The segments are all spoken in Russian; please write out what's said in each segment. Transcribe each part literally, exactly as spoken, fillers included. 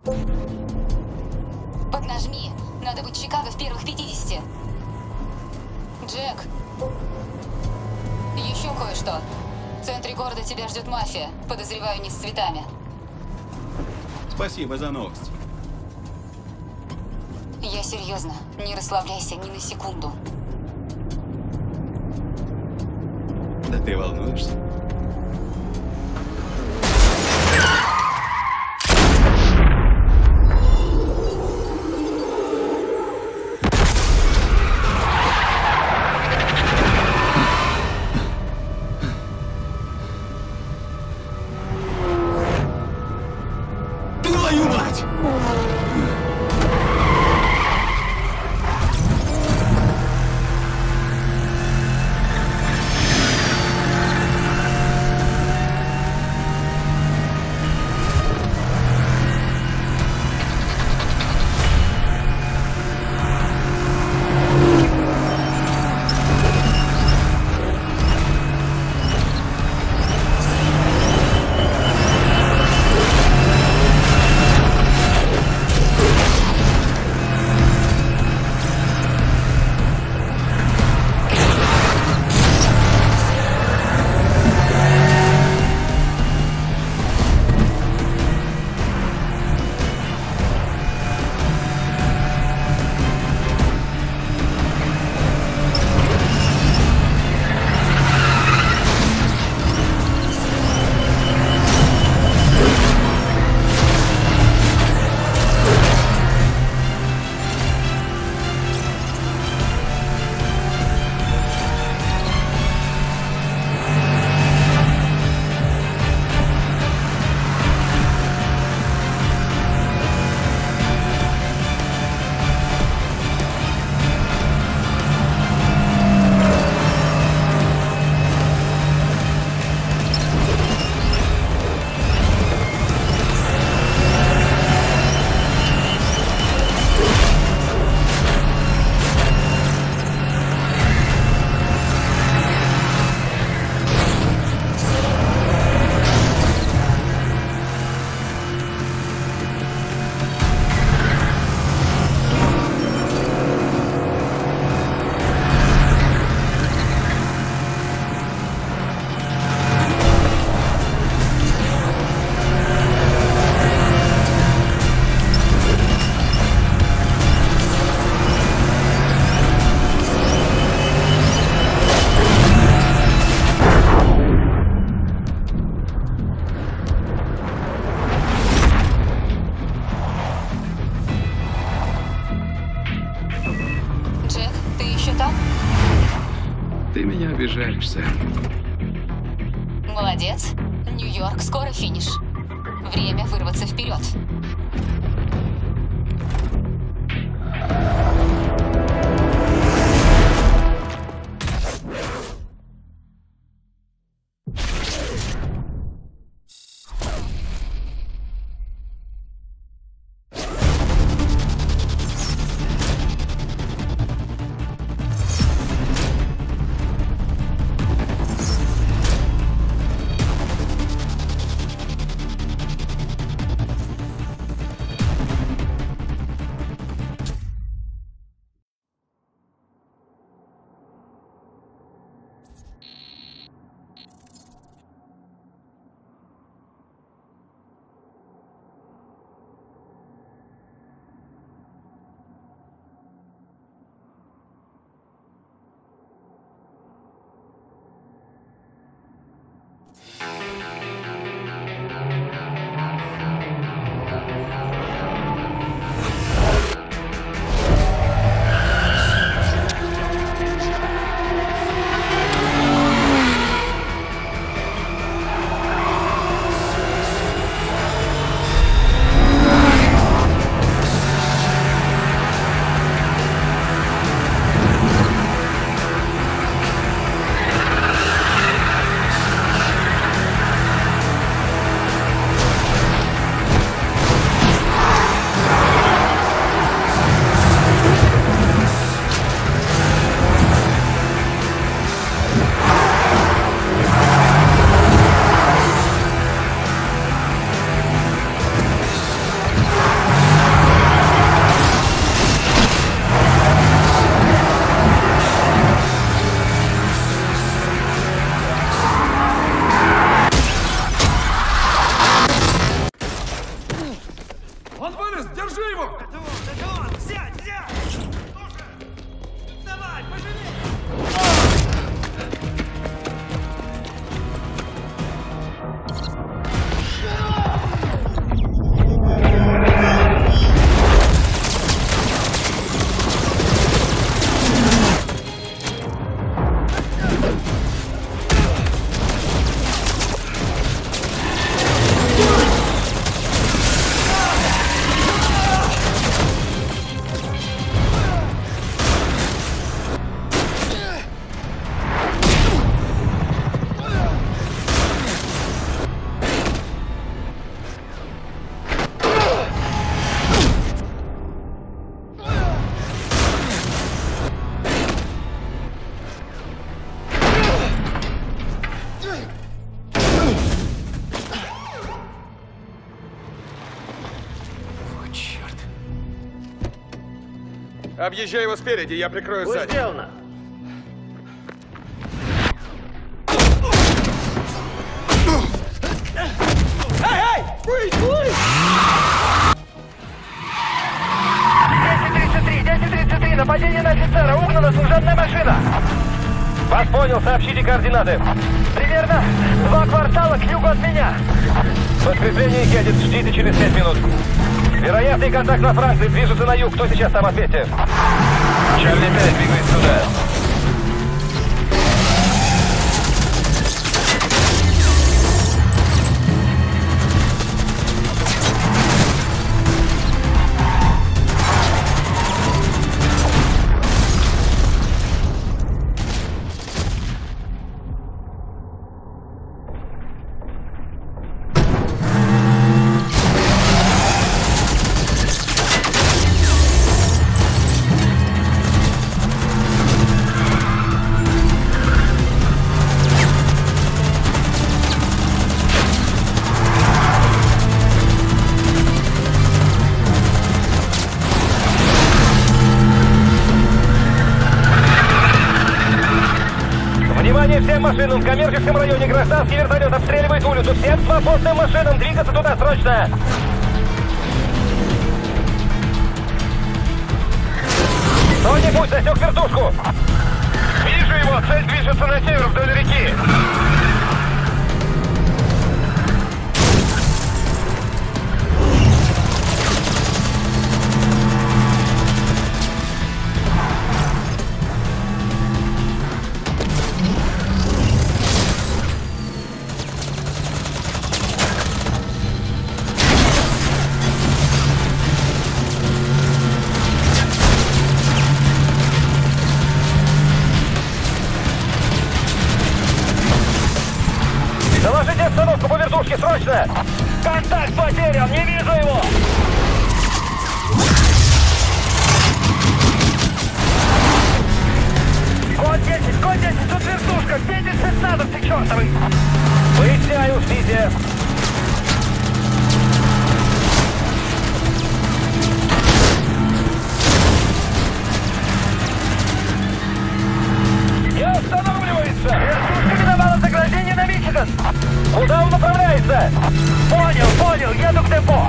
Поднажми. Надо быть в Чикаго в первых пятидесяти. Джек. Еще кое-что. В центре города тебя ждет мафия. Подозреваю, не с цветами. Спасибо за новость. Я серьезно. Не расслабляйся ни на секунду. Да ты волнуешься? Твою мать! Ты меня обижаешь, Сэм. Молодец. Нью-Йорк, скоро финиш. Время вырваться вперед. Объезжай его спереди, я прикрою сзади. Сделано. Эй, эй! десять тридцать три, десять тридцать три, нападение на офицера, угнана служебная машина. Вас понял, сообщите координаты. Примерно два квартала к югу от меня. Подкрепление едет, ждите через пять минут. Вероятный контакт на Франции, движется на юг. Кто сейчас там, ответьте? Чарли пять двигается сюда. Всем машинам в коммерческом районе гражданский вертолет обстреливает улицу. Всем свободным машинам двигаться туда срочно! Кто-нибудь засек вертушку! Вижу его! Цель движется на север вдоль реки! Доложите обстановку по вертушке, срочно! Контакт потерян, не вижу его! Код десять, код десять, тут вертушка, где шестнадцать, ты чертовый! Выясняю, ждите! Не останавливается! Вертушка миновала заграждение на Мичиган! Куда он направляется? Понял, понял, еду к депо!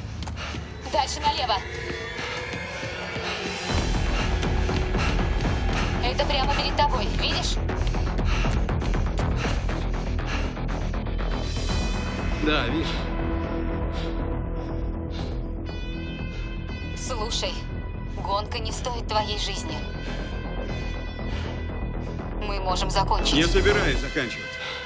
Дальше налево. Это прямо перед тобой, видишь? Да, вижу. Слушай, гонка не стоит твоей жизни. Мы можем закончить. Не собираюсь заканчивать.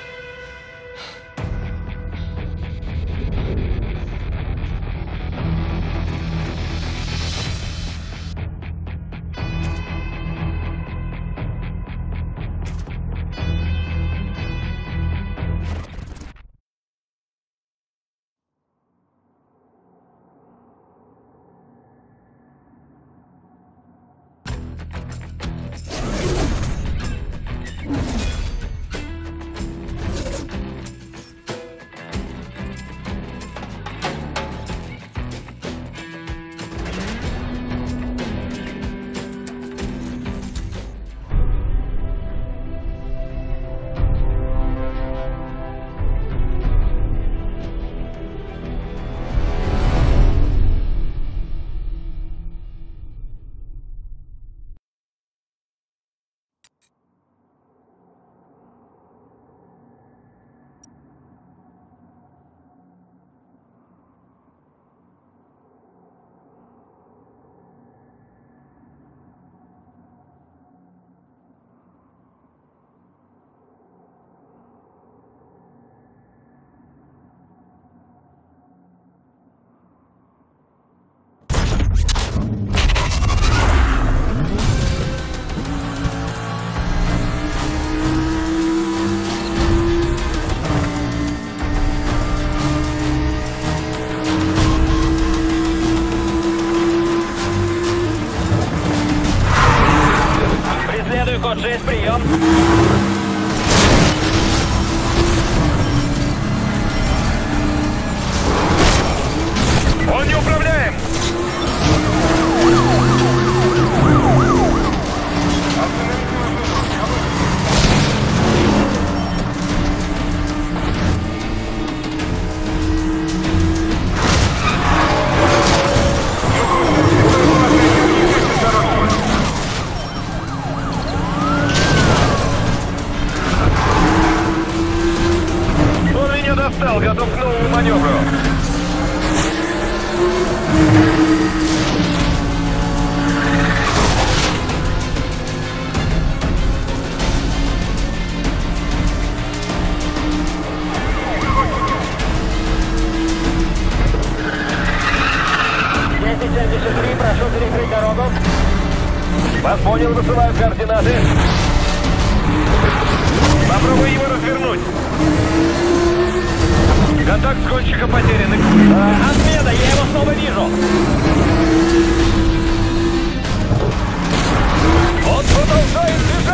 Код шесть, прием. Он не управляем. Достал, готов к новому маневру. десять семьдесят три, прошу перекрыть дорогу. Вас понял, высылаю координаты. Попробуй его развернуть. Контакт с гонщиком потерян. А, отмена, я его снова вижу. Он продолжает движение.